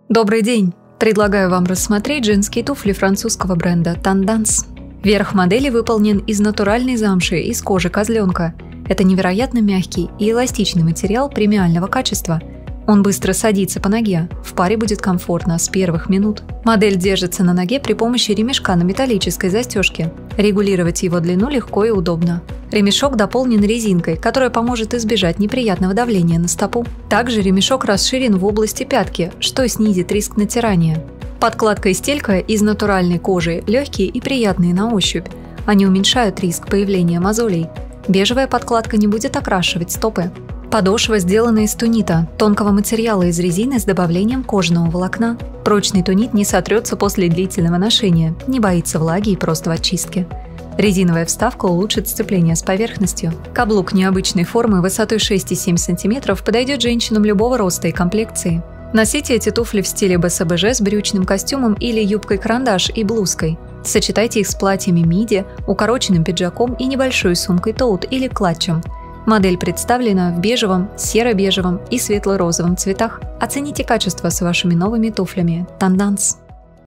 Добрый день! Предлагаю вам рассмотреть женские туфли французского бренда Tendance. Верх модели выполнен из натуральной замши из кожи козленка. Это невероятно мягкий и эластичный материал премиального качества. Он быстро садится по ноге, в паре будет комфортно с первых минут. Модель держится на ноге при помощи ремешка на металлической застежке. Регулировать его длину легко и удобно. Ремешок дополнен резинкой, которая поможет избежать неприятного давления на стопу. Также ремешок расширен в области пятки, что снизит риск натирания. Подкладка и стелька из натуральной кожи легкие и приятные на ощупь. Они уменьшают риск появления мозолей. Бежевая подкладка не будет окрашивать стопы. Подошва сделана из тунита, тонкого материала из резины с добавлением кожаного волокна. Прочный тунит не сотрется после длительного ношения, не боится влаги и просто очистки. Резиновая вставка улучшит сцепление с поверхностью. Каблук необычной формы высотой 6,7 см подойдет женщинам любого роста и комплекции. Носите эти туфли в стиле БСБЖ с брючным костюмом или юбкой-карандаш и блузкой. Сочетайте их с платьями миди, укороченным пиджаком и небольшой сумкой тоут или клатчем. Модель представлена в бежевом, серо-бежевом и светло-розовом цветах. Оцените качество с вашими новыми туфлями Tendance.